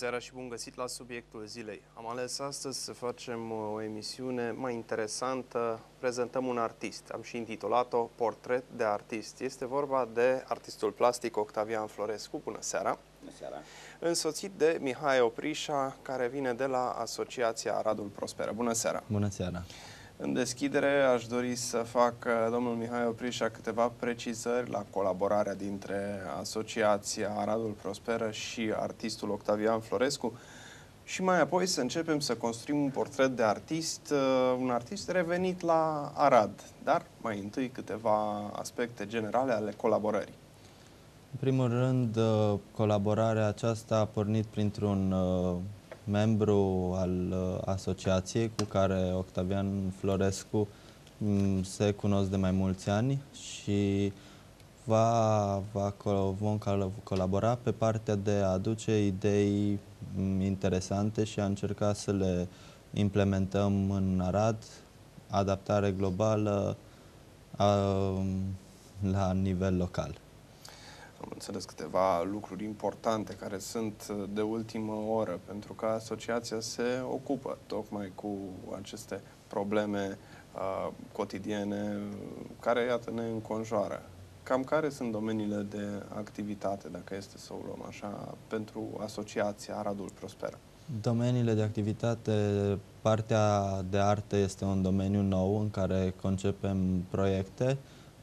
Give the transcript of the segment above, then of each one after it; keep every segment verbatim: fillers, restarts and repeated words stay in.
seara și bun găsit la subiectul zilei. Am ales astăzi să facem o emisiune mai interesantă. Prezentăm un artist. Am și intitulat-o Portret de artist. Este vorba de artistul plastic Octavian Florescu. Bună seara! Bună seara! Însoțit de Mihai Oprișa, care vine de la Asociația Aradul Prosperă. Bună seara! Bună seara! În deschidere aș dori să fac, domnul Mihai Oprișa, câteva precizări la colaborarea dintre Asociația Aradul Prosperă și artistul Octavian Florescu și mai apoi să începem să construim un portret de artist, un artist revenit la Arad, dar mai întâi câteva aspecte generale ale colaborării. În primul rând, colaborarea aceasta a pornit printr-un membru al asociației cu care Octavian Florescu se cunosc de mai mulți ani și va, va, vom colabora pe partea de a aduce idei interesante și a încerca să le implementăm în Arad, adaptare globală a, la nivel local. Am înțeles câteva lucruri importante care sunt de ultimă oră, pentru că asociația se ocupă tocmai cu aceste probleme uh, cotidiene care, iată, ne înconjoară. Cam care sunt domeniile de activitate, dacă este să o luăm așa, pentru Asociația Aradul Prosperă? Domeniile de activitate, partea de artă este un domeniu nou în care concepem proiecte.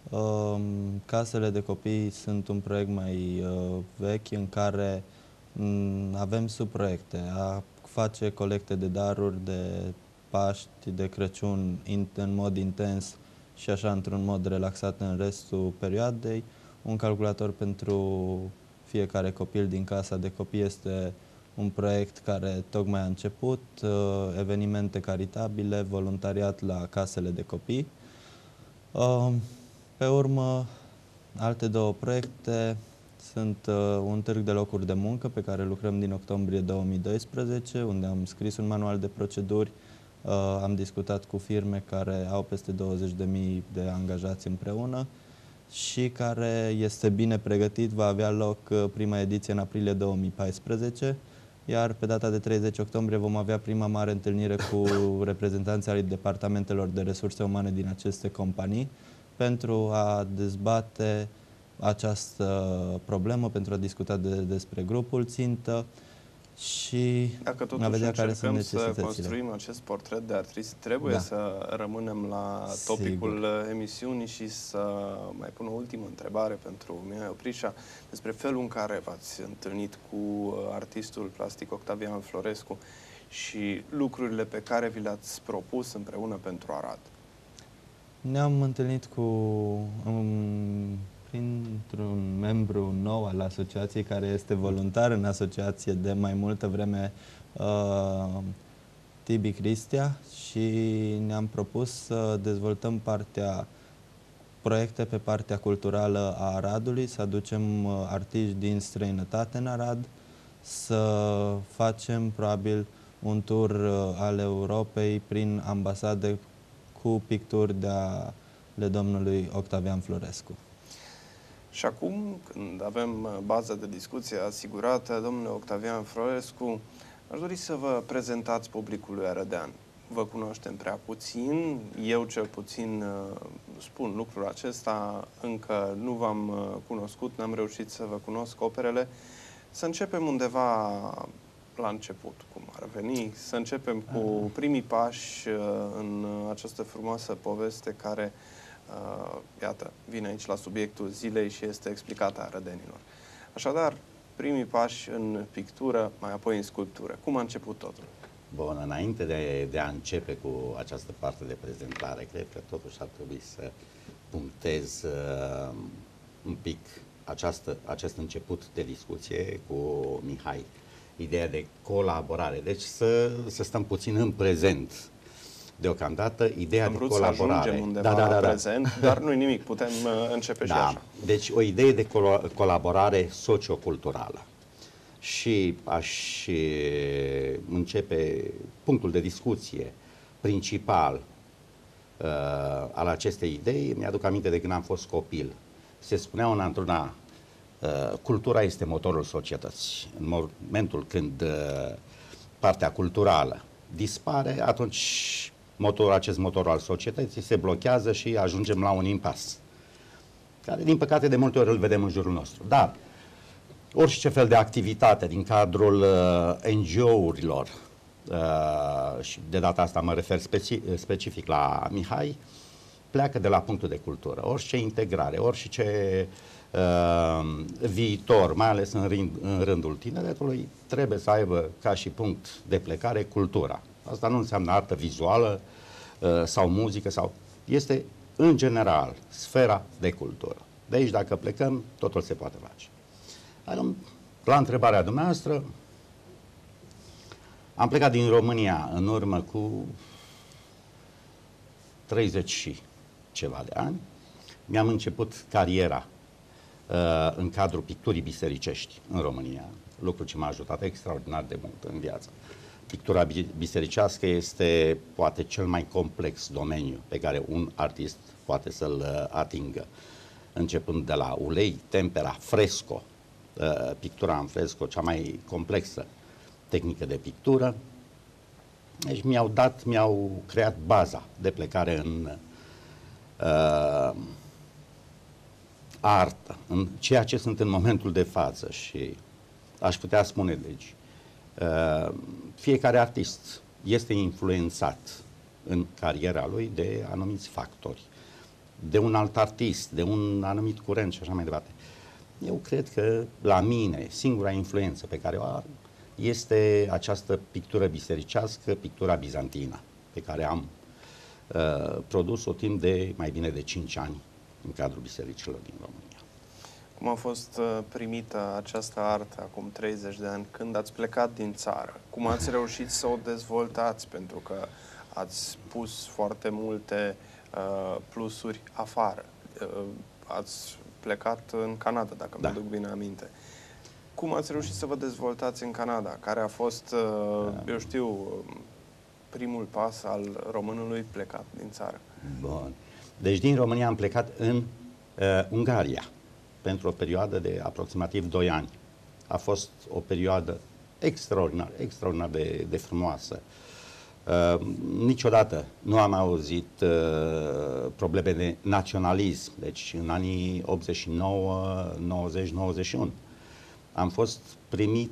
Casele de copii sunt un proiect mai uh, vechi în care um, avem subproiecte, a face colecte de daruri de Paști, de Crăciun in, în mod intens și așa într-un mod relaxat în restul perioadei. Un calculator pentru fiecare copil din casa de copii este un proiect care tocmai a început, uh, evenimente caritabile, voluntariat la casele de copii. Uh, Pe urmă, alte două proiecte sunt uh, un târg de locuri de muncă pe care lucrăm din octombrie două mii doisprezece, unde am scris un manual de proceduri, uh, am discutat cu firme care au peste douăzeci de mii de angajați împreună și care este bine pregătit, va avea loc uh, prima ediție în aprilie două mii paisprezece, iar pe data de treizeci octombrie vom avea prima mare întâlnire cu reprezentanții ai departamentelor de resurse umane din aceste companii, pentru a dezbate această problemă, pentru a discuta de, despre grupul țintă și Dacă totuși a vedea care sunt încercăm necesitățile. să construim acest portret de artist, trebuie da. să rămânem la topicul Sigur. emisiunii și să mai pun o ultimă întrebare pentru Mihai Oprișa despre felul în care v-ați întâlnit cu artistul plastic Octavian Florescu și lucrurile pe care vi le-ați propus împreună pentru Arad. Ne-am întâlnit cu um, printr-un membru nou al asociației care este voluntar în asociație de mai multă vreme, uh, Tibi Cristia, și ne-am propus să dezvoltăm partea proiecte pe partea culturală a Aradului, să aducem uh, artiști din străinătate în Arad, să facem probabil un tur uh, al Europei prin ambasade cu picturi de ale domnului Octavian Florescu. Și acum, când avem baza de discuție asigurată, domnule Octavian Florescu, aș dori să vă prezentați publicului arădean. Vă cunoaștem prea puțin, eu cel puțin spun lucrul acesta, încă nu v-am cunoscut, n-am reușit să vă cunosc operele. Să începem undeva la început, cum ar veni, să începem cu primii pași în această frumoasă poveste care, uh, iată, vine aici la subiectul zilei și este explicată arădenilor. Așadar, primii pași în pictură, mai apoi în sculptură. Cum a început totul? Bun, înainte de, de a începe cu această parte de prezentare, cred că totuși ar trebui să punctez uh, un pic această, acest început de discuție cu Mihai. Ideea de colaborare. Deci să, să stăm puțin în prezent. Deocamdată, ideea Am de vrut colaborare. Să ajungem undeva da, da, da, da. la prezent, dar nu-i nimic, putem uh, începe da. și așa. Deci o idee de col colaborare socioculturală. Și aș începe punctul de discuție principal uh, al acestei idei. Mi-aduc aminte de când am fost copil. Se spunea într-una cultura este motorul societății. În momentul când partea culturală dispare, atunci motorul, acest motor al societății se blochează și ajungem la un impas, care, din păcate, de multe ori îl vedem în jurul nostru. Dar orice fel de activitate din cadrul uh, N G O-urilor, uh, și de data asta mă refer speci specific la Mihai, pleacă de la punctul de cultură. Orice integrare, orice uh, viitor, mai ales în, rind, în rândul tineretului, trebuie să aibă ca și punct de plecare cultura. Asta nu înseamnă artă vizuală uh, sau muzică, sau este, în general, sfera de cultură. De aici, dacă plecăm, totul se poate face. La întrebarea dumneavoastră, am plecat din România în urmă cu treizeci și ceva de ani. Mi-am început cariera uh, în cadrul picturii bisericești în România, lucru ce m-a ajutat extraordinar de mult în viață. Pictura bisericească este poate cel mai complex domeniu pe care un artist poate să-l atingă, începând de la ulei, tempera, fresco, uh, pictura în fresco, cea mai complexă tehnică de pictură. Deci mi-au dat, mi-au creat baza de plecare în uh, artă, în ceea ce sunt în momentul de față. Și aș putea spune, deci, uh, fiecare artist este influențat în cariera lui de anumiți factori, de un alt artist, de un anumit curent și așa mai departe. Eu cred că la mine singura influență pe care o am este această pictură bisericească, pictura bizantină, pe care am uh, produs-o timp de mai bine de cinci ani în cadrul bisericilor din România. Cum a fost uh, primită această artă acum treizeci de ani, când ați plecat din țară? Cum ați reușit să o dezvoltați? Pentru că ați pus foarte multe uh, plusuri afară. Uh, ați plecat în Canada, dacă da. mi-aduc bine aminte. Cum ați reușit să vă dezvoltați în Canada? Care a fost, eu știu, primul pas al românului plecat din țară? Bun. Deci din România am plecat în uh, Ungaria pentru o perioadă de aproximativ doi ani. A fost o perioadă extraordinar, extraordinar de, de frumoasă. Uh, niciodată nu am auzit uh, probleme de naționalism. Deci în anii optzeci și nouă, nouăzeci, nouăzeci și unu. Am fost primit,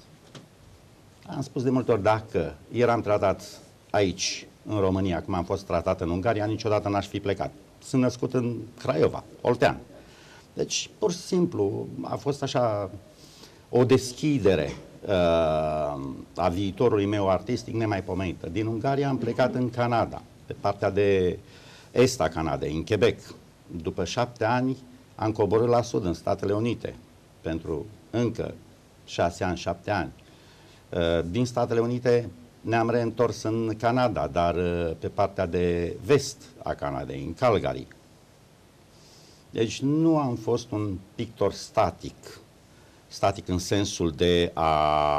am spus de multe ori, dacă eram tratat aici, în România, cum am fost tratat în Ungaria, niciodată n-aș fi plecat. Sunt născut în Craiova, Oltean. Deci, pur și simplu, a fost așa o deschidere uh, a viitorului meu artistic nemaipomenită. Din Ungaria am plecat în Canada, pe partea de est a Canadei, în Quebec. După șapte ani am coborât la sud, în Statele Unite, pentru încă șase ani, șapte ani. Din Statele Unite ne-am reîntors în Canada, dar pe partea de vest a Canadei, în Calgary. Deci nu am fost un pictor static, static în sensul de a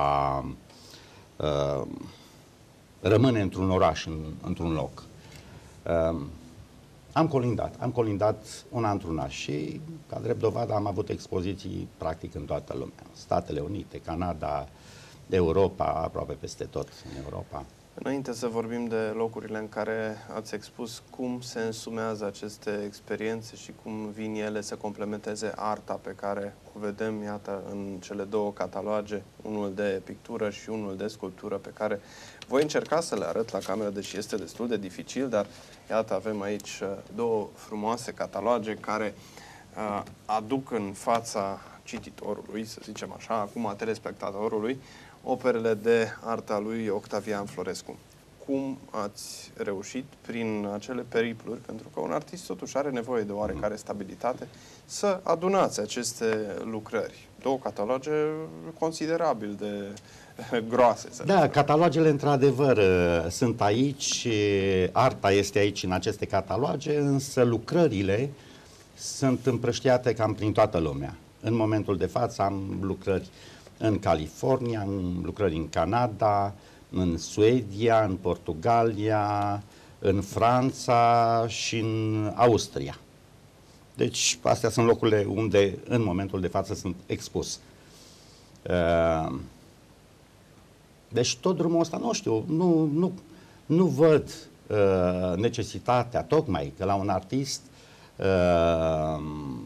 uh, rămâne într-un oraș, în, într-un loc. Uh, Am colindat, am colindat una într-una și, ca drept dovadă, am avut expoziții practic în toată lumea. Statele Unite, Canada, Europa, aproape peste tot în Europa. Înainte să vorbim de locurile în care ați expus, cum se însumează aceste experiențe și cum vin ele să complementeze arta pe care o vedem, iată, în cele două cataloage, unul de pictură și unul de sculptură, pe care voi încerca să le arăt la cameră, deși este destul de dificil, dar iată, avem aici două frumoase cataloage care uh, aduc în fața cititorului, să zicem așa, acum a telespectatorului, operele de arta lui Octavian Florescu. Cum ați reușit prin acele peripluri, pentru că un artist totuși are nevoie de oarecare stabilitate, să adunați aceste lucrări? Două cataloge considerabil de groase. Să da, catalogele într-adevăr sunt aici, arta este aici în aceste cataloge, însă lucrările sunt împrăștiate cam prin toată lumea. În momentul de față am lucrări în California, am lucrări în Canada, în Suedia, în Portugalia, în Franța și în Austria. Deci, astea sunt locurile unde, în momentul de față, sunt expus. Uh, deci, tot drumul ăsta, nu știu, nu, nu, nu văd uh, necesitatea, tocmai, că la un artist uh,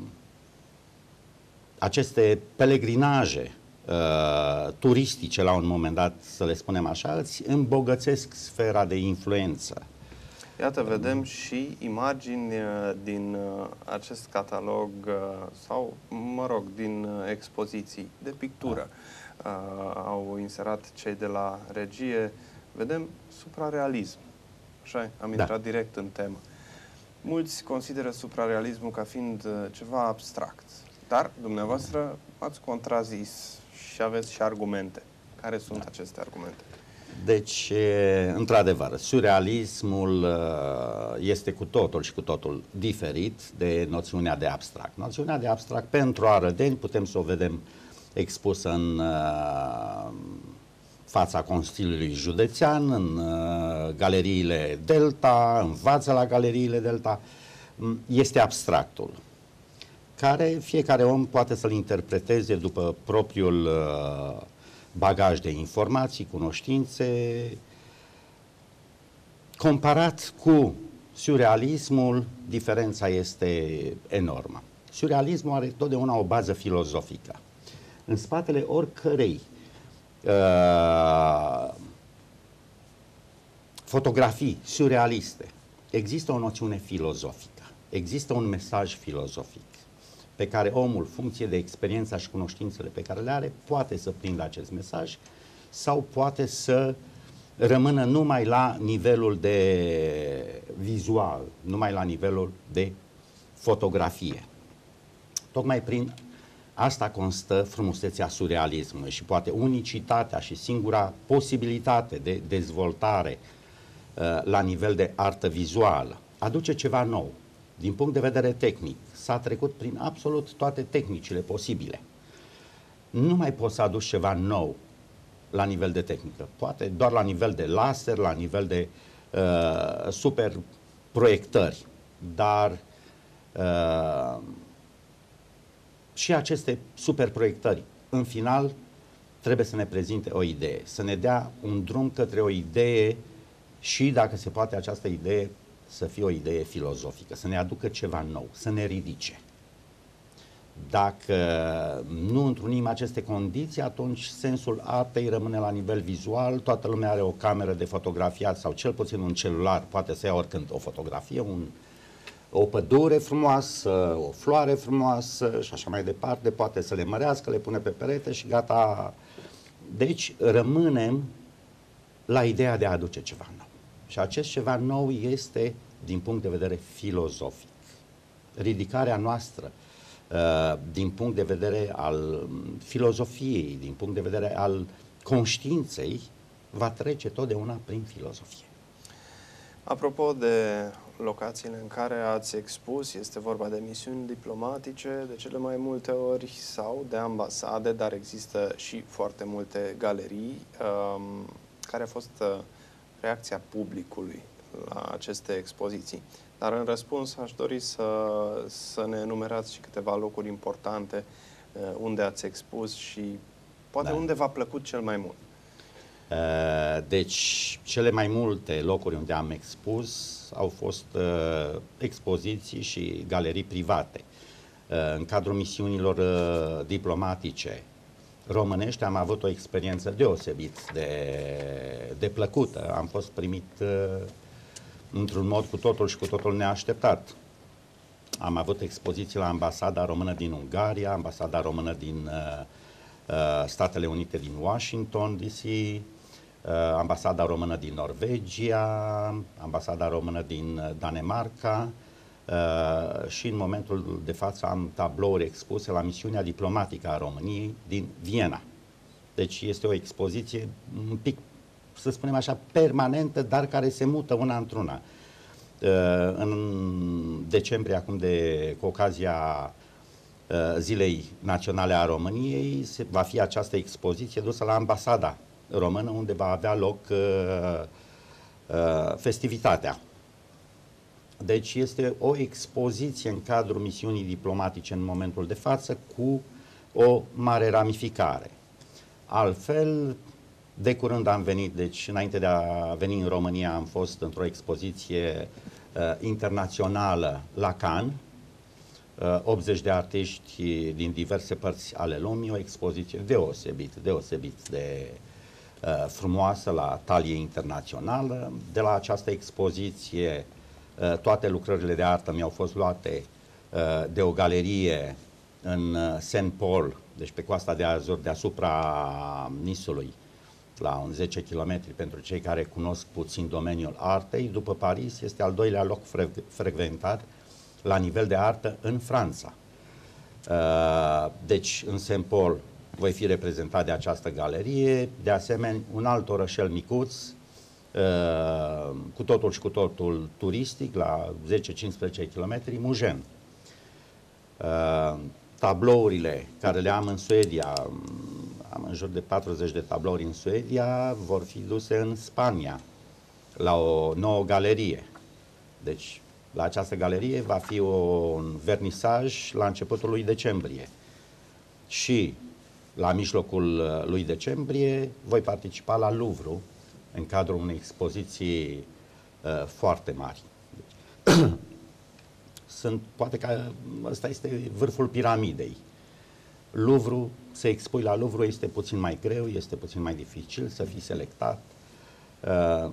aceste pelegrinaje uh, turistice, la un moment dat, să le spunem așa, îți îmbogățesc sfera de influență. Iată, vedem și imagini din acest catalog sau, mă rog, din expoziții de pictură. Da. Au inserat cei de la regie. Vedem suprarealism. Așa, am intrat da. direct în temă. Mulți consideră suprarealismul ca fiind ceva abstract. Dar dumneavoastră ați contrazis și aveți și argumente. Care sunt da. aceste argumente? Deci, într-adevăr, surrealismul este cu totul și cu totul diferit de noțiunea de abstract. Noțiunea de abstract, pentru arădeni, putem să o vedem expusă în fața Consiliului Județean, în galeriile Delta, învață la galeriile Delta. Este abstractul, care fiecare om poate să-l interpreteze după propriul bagaj de informații, cunoștințe. Comparat cu surrealismul, diferența este enormă. Surrealismul are totdeauna o bază filozofică. În spatele oricărei uh, fotografii surrealiste există o noțiune filozofică, există un mesaj filozofic pe care omul, funcție de experiența și cunoștințele pe care le are, poate să prindă acest mesaj sau poate să rămână numai la nivelul de vizual, numai la nivelul de fotografie. Tocmai prin asta constă frumusețea surrealismului și poate unicitatea și singura posibilitate de dezvoltare uh, la nivel de artă vizuală. Aduce ceva nou. Din punct de vedere tehnic, s-a trecut prin absolut toate tehnicile posibile. Nu mai poți să aduci ceva nou la nivel de tehnică. Poate doar la nivel de laser, la nivel de uh, super proiectări. Dar uh, și aceste super proiectări, în final, trebuie să ne prezinte o idee, să ne dea un drum către o idee și, dacă se poate, această idee să fie o idee filozofică, să ne aducă ceva nou, să ne ridice. Dacă nu întrunim aceste condiții, atunci sensul artei rămâne la nivel vizual, toată lumea are o cameră de fotografiat sau cel puțin un celular, poate să ia oricând o fotografie, un, o pădure frumoasă, o floare frumoasă și așa mai departe, poate să le mărească, le pune pe perete și gata. Deci rămânem la ideea de a aduce ceva nou. Și acest ceva nou este din punct de vedere filozofic. Ridicarea noastră uh, din punct de vedere al filozofiei, din punct de vedere al conștiinței, va trece totdeauna prin filozofie. Apropo de locațiile în care ați expus, este vorba de misiuni diplomatice de cele mai multe ori sau de ambasade, dar există și foarte multe galerii. Um, care a fost uh, reacția publicului la aceste expoziții? Dar în răspuns aș dori să, să ne enumerați și câteva locuri importante uh, unde ați expus și poate da. unde v-a plăcut cel mai mult. Uh, deci, cele mai multe locuri unde am expus au fost uh, expoziții și galerii private. Uh, în cadrul misiunilor uh, diplomatice românești am avut o experiență deosebit de, de plăcută. Am fost primit uh, într-un mod cu totul și cu totul neașteptat. Am avut expoziții la Ambasada Română din Ungaria, Ambasada Română din uh, uh, Statele Unite din Washington D C, uh, Ambasada Română din Norvegia, Ambasada Română din Danemarca uh, și în momentul de față am tablouri expuse la misiunea diplomatică a României din Viena. Deci este o expoziție un pic, să spunem așa, permanentă, dar care se mută una într-una. În decembrie, acum de, cu ocazia Zilei Naționale a României, se, va fi această expoziție dusă la Ambasada Română, unde va avea loc uh, uh, festivitatea. Deci este o expoziție în cadrul misiunii diplomatice în momentul de față cu o mare ramificare. Altfel, de curând am venit, deci înainte de a veni în România am fost într-o expoziție uh, internațională la Cannes, uh, optzeci de artiști din diverse părți ale lumii, o expoziție deosebit, deosebit de uh, frumoasă la talie internațională. De la această expoziție uh, toate lucrările de artă mi-au fost luate uh, de o galerie în uh, Saint Paul, deci pe coasta de Azur, deasupra Nisului, la un zece kilometri pentru cei care cunosc puțin domeniul artei. După Paris, este al doilea loc fre frecventat la nivel de artă în Franța. Uh, deci, în Saint Paul voi fi reprezentat de această galerie, de asemenea, un alt orășel micuț, uh, cu totul și cu totul turistic, la zece cincisprezece kilometri, Mugen. Uh, tablourile care le am în Suedia, am în jur de patruzeci de tablouri în Suedia, vor fi duse în Spania, la o nouă galerie. Deci, la această galerie va fi o, un vernisaj la începutul lui decembrie. Și la mijlocul lui decembrie voi participa la Louvre, în cadrul unei expoziții uh, foarte mari. Deci, sunt, poate că ăsta este vârful piramidei. Louvre, să expui la Louvre este puțin mai greu, este puțin mai dificil să fii selectat. Uh,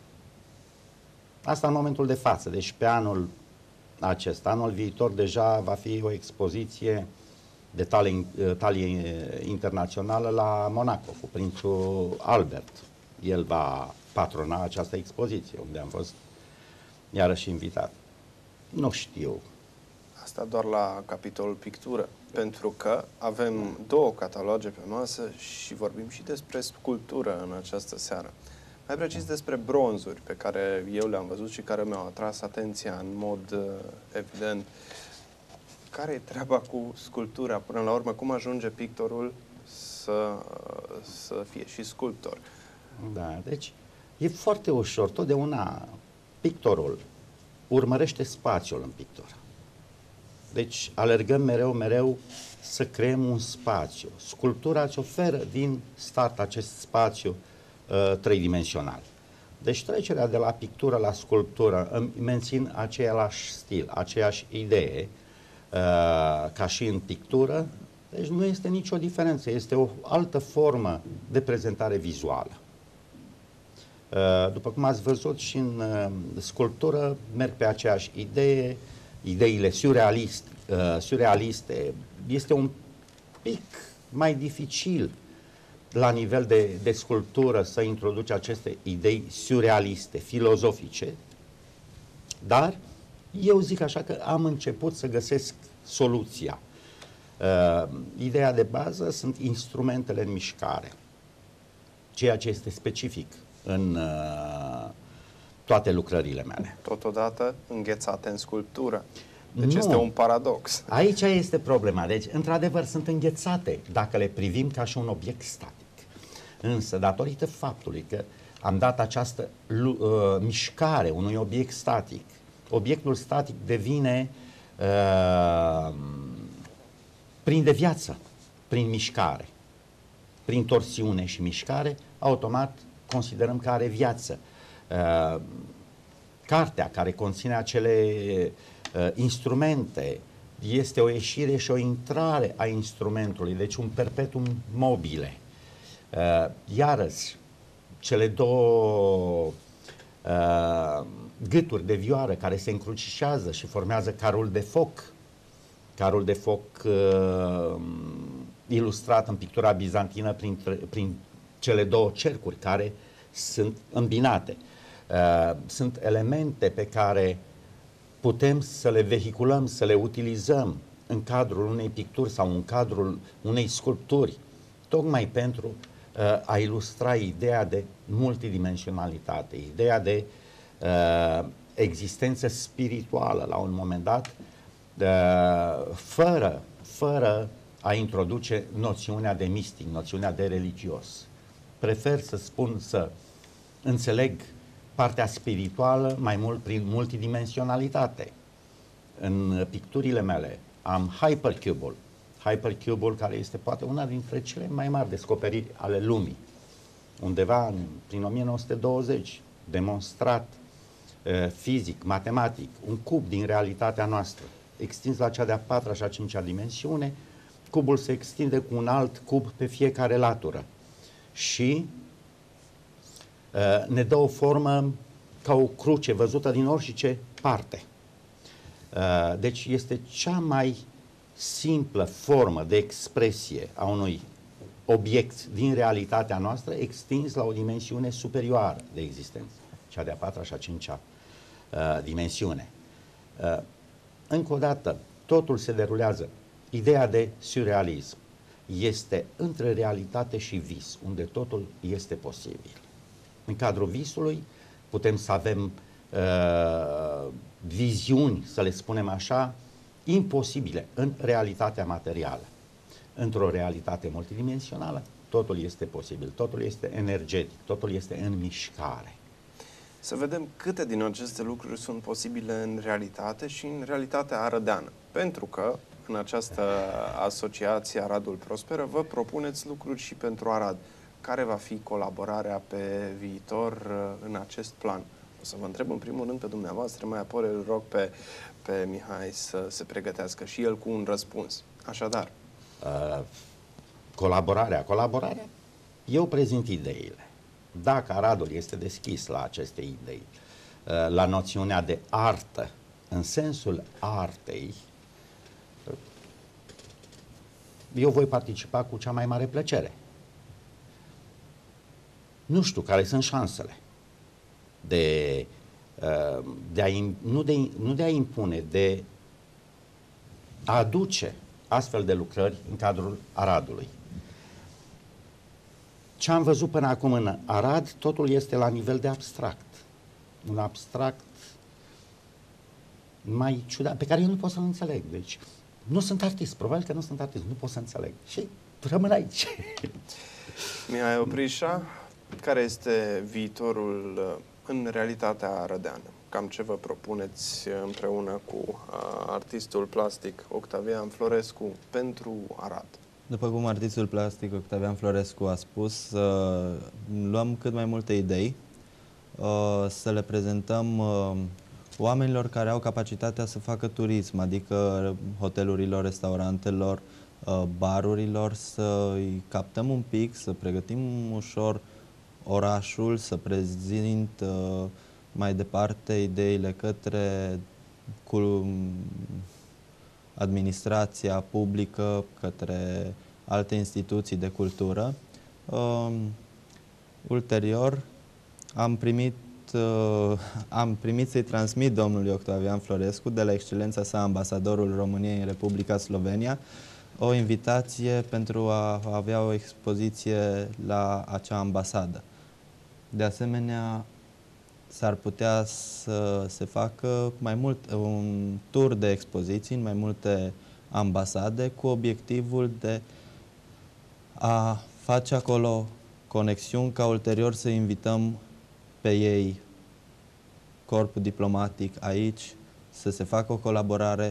asta în momentul de față, deci pe anul acesta. Anul viitor deja va fi o expoziție de talie, talie internațională la Monaco, cu prințul Albert. El va patrona această expoziție, unde am fost iarăși invitat. Nu știu. Asta doar la capitolul pictură, pentru că avem două cataloge pe masă și vorbim și despre sculptură în această seară. Mai precis despre bronzuri pe care eu le-am văzut și care mi-au atras atenția în mod uh, evident. Care e treaba cu sculptura? Până la urmă, cum ajunge pictorul să, să fie și sculptor? Da, deci e foarte ușor. Totdeauna pictorul urmărește spațiul în pictură. Deci alergăm mereu, mereu să creăm un spațiu. Sculptura îți oferă din start acest spațiu uh, tridimensional. Deci trecerea de la pictură la sculptură îmi mențin același stil, aceeași idee uh, ca și în pictură. Deci nu este nicio diferență, este o altă formă de prezentare vizuală. Uh, după cum ați văzut și în uh, sculptură merg pe aceeași idee, ideile surrealist, uh, surrealiste. Este un pic mai dificil la nivel de, de sculptură să introduci aceste idei surrealiste, filozofice, dar eu zic așa că am început să găsesc soluția. Uh, ideea de bază sunt instrumentele în mișcare, ceea ce este specific în uh, toate lucrările mele. Totodată înghețate în sculptură. Deci Nu. este un paradox. Aici este problema. Deci, într-adevăr, sunt înghețate dacă le privim ca și un obiect static. Însă, datorită faptului că am dat această uh, mișcare unui obiect static, obiectul static devine uh, prinde viață prin mișcare, prin torsiune și mișcare, automat considerăm că are viață. Uh, cartea care conține acele uh, instrumente este o ieșire și o intrare a instrumentului, deci un perpetuum mobile. Uh, iarăși, cele două uh, gâturi de vioară care se încrucișează și formează carul de foc, carul de foc uh, ilustrat în pictura bizantină prin, prin cele două cercuri care sunt îmbinate. Uh, sunt elemente pe care putem să le vehiculăm, să le utilizăm în cadrul unei picturi sau în cadrul unei sculpturi, tocmai pentru uh, a ilustra ideea de multidimensionalitate, ideea de uh, existență spirituală la un moment dat, uh, fără, fără a introduce noțiunea de mistic, noțiunea de religios. Prefer să spun, să înțeleg partea spirituală mai mult prin multidimensionalitate. În picturile mele am Hypercube-ul, Hypercube-ul care este poate una dintre cele mai mari descoperiri ale lumii. Undeva în, prin o mie nouă sute douăzeci, demonstrat uh, fizic, matematic, un cub din realitatea noastră, extins la cea de-a patra și a cincea dimensiune. Cubul se extinde cu un alt cub pe fiecare latură și uh, ne dă o formă ca o cruce văzută din orice parte. Uh, deci este cea mai simplă formă de expresie a unui obiect din realitatea noastră extins la o dimensiune superioară de existență, cea de-a patra și a cincea uh, dimensiune. Uh, încă o dată, totul se derulează. Ideea de surrealism este între realitate și vis, unde totul este posibil. În cadrul visului putem să avem uh, viziuni, să le spunem așa, imposibile în realitatea materială. Într-o realitate multidimensională, totul este posibil, totul este energetic, totul este în mișcare. Să vedem câte din aceste lucruri sunt posibile în realitate și în realitatea arădeană. Pentru că în această asociație Aradul Prosperă vă propuneți lucruri și pentru Arad. Care va fi colaborarea pe viitor în acest plan? O să vă întreb în primul rând pe dumneavoastră, mai apoi îl rog pe, pe Mihai să se pregătească și el cu un răspuns. Așadar. Uh, colaborarea, colaborarea. Eu prezint ideile. Dacă Aradul este deschis la aceste idei, uh, la noțiunea de artă, în sensul artei, uh, eu voi participa cu cea mai mare plăcere. Nu știu care sunt șansele de, uh, de a, nu, de, nu de a impune, de a aduce astfel de lucrări în cadrul Aradului. Ce am văzut până acum în Arad, totul este la nivel de abstract. Un abstract mai ciudat, pe care eu nu pot să-l înțeleg. Deci, nu sunt artist, probabil că nu sunt artist, nu pot să înțeleg. Și rămân aici. Mihai Oprișa, care este viitorul în realitatea arădeană? Cam ce vă propuneți împreună cu uh, artistul plastic Octavian Florescu pentru Arad? După cum artistul plastic Octavian Florescu a spus, să luăm cât mai multe idei, uh, să le prezentăm uh, oamenilor care au capacitatea să facă turism, adică hotelurilor, restaurantelor, uh, barurilor, să îi captăm un pic, să pregătim ușor orașul, să prezint uh, mai departe ideile către cu administrația publică, către alte instituții de cultură. Uh, ulterior, am primit, uh, am primit să-i transmit domnului Octavian Florescu, de la excelența sa ambasadorul României în Republica Slovenia, o invitație pentru a avea o expoziție la acea ambasadă. De asemenea, s-ar putea să se facă mai mult un tur de expoziții în mai multe ambasade cu obiectivul de a face acolo conexiuni ca ulterior să invităm pe ei, corpul diplomatic aici, să se facă o colaborare.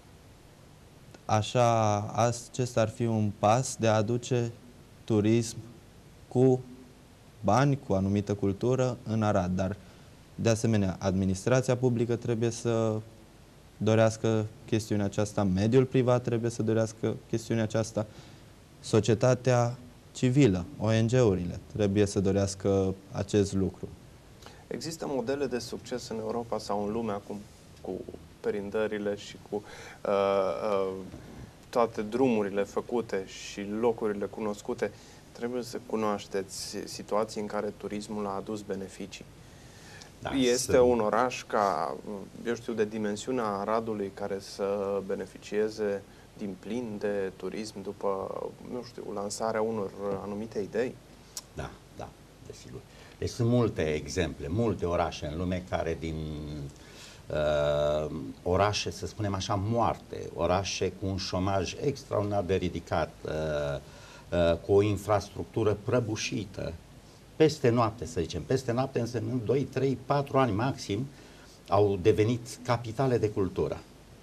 Așa, acesta ar fi un pas de a aduce turism cu bani, cu anumită cultură în Arad, dar de asemenea, administrația publică trebuie să dorească chestiunea aceasta, mediul privat trebuie să dorească chestiunea aceasta, societatea civilă, O N G-urile trebuie să dorească acest lucru. Există modele de succes în Europa sau în lume acum cu perindările și cu uh, uh, toate drumurile făcute și locurile cunoscute. Trebuie să cunoașteți situații în care turismul a adus beneficii. Da, este să... un oraș ca, eu știu, de dimensiunea Aradului care să beneficieze din plin de turism după, nu știu, lansarea unor anumite idei? Da, da, desigur. Deci sunt multe exemple, multe orașe în lume care din uh, orașe, să spunem așa, moarte, orașe cu un șomaj extraordinar de ridicat, uh, uh, cu o infrastructură prăbușită, peste noapte, să zicem, peste noapte însemnând doi, trei, patru ani maxim, au devenit capitale de cultură.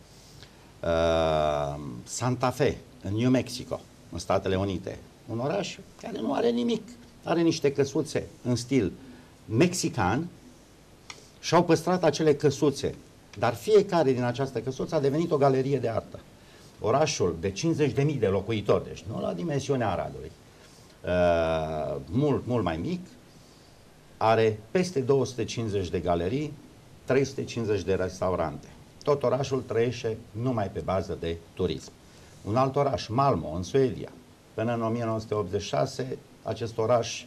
Uh, Santa Fe, în New Mexico, în Statele Unite, un oraș care nu are nimic, are niște căsuțe în stil mexican și au păstrat acele căsuțe, dar fiecare din această căsuță a devenit o galerie de artă. Orașul de cincizeci de mii de locuitori, deci nu la dimensiunea Aradului, uh, mult, mult mai mic, are peste două sute cincizeci de galerii, trei sute cincizeci de restaurante. Tot orașul trăiește numai pe bază de turism. Un alt oraș, Malmö, în Suedia. Până în o mie nouă sute optzeci și șase, acest oraș,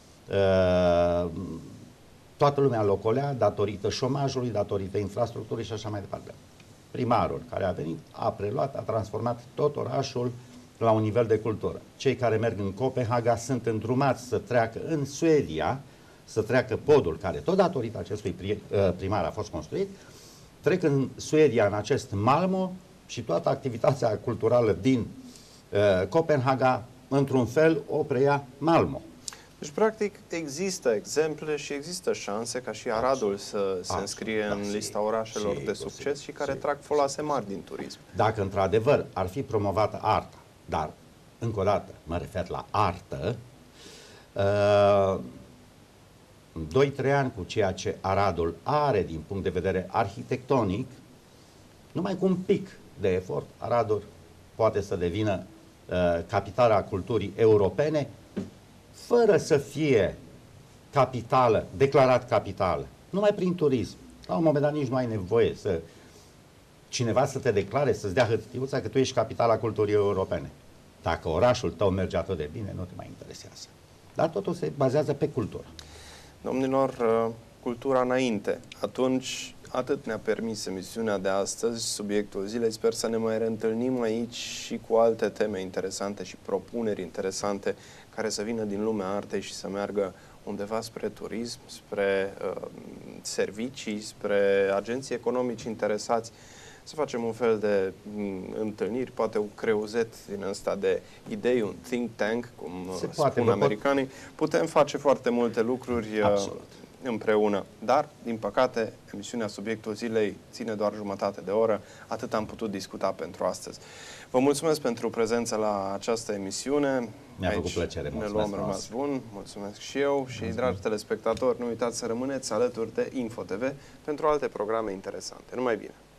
uh, toată lumea locolea datorită șomajului, datorită infrastructurii și așa mai departe. Primarul care a venit a preluat, a transformat tot orașul la un nivel de cultură. Cei care merg în Copenhaga sunt îndrumați să treacă în Suedia, să treacă podul care tot datorită acestui primar a fost construit, trec în Suedia, în acest Malmö, și toată activitatea culturală din uh, Copenhaga, într-un fel, o preia Malmö. Deci, practic, există exemple și există șanse ca și Aradul să se înscrie în lista orașelor de succes și care trag folose mari din turism. Dacă, într-adevăr, ar fi promovată arta, dar, încă o dată, mă refer la artă, uh, doi trei ani cu ceea ce Aradul are din punct de vedere arhitectonic, numai cu un pic de efort, Aradul poate să devină uh, capitala culturii europene, fără să fie capitală, declarat capitală, numai prin turism. La un moment dat nici nu ai nevoie să cineva să te declare, să-ți dea hârtiuța că tu ești capitala culturii europene. Dacă orașul tău merge atât de bine, nu te mai interesează. Dar totul se bazează pe cultură. Domnilor, cultura înainte. Atunci, atât ne-a permis emisiunea de astăzi, subiectul zilei. Sper să ne mai reîntâlnim aici și cu alte teme interesante și propuneri interesante care să vină din lumea artei și să meargă undeva spre turism, spre uh, servicii, spre agenții economici interesați. Să facem un fel de m, întâlniri, poate un creuzet din ăsta de idei, un think tank, cum Se spun poate, americanii. Putem face foarte multe lucruri uh, împreună. Dar, din păcate, emisiunea Subiectul Zilei ține doar jumătate de oră. Atât am putut discuta pentru astăzi. Vă mulțumesc pentru prezența la această emisiune. Mi-a făcut plăcere. Ne luăm rămas bun. Mulțumesc și eu. Mulțumesc. Și, dragi telespectatori, nu uitați să rămâneți alături de InfoTV pentru alte programe interesante. Numai bine!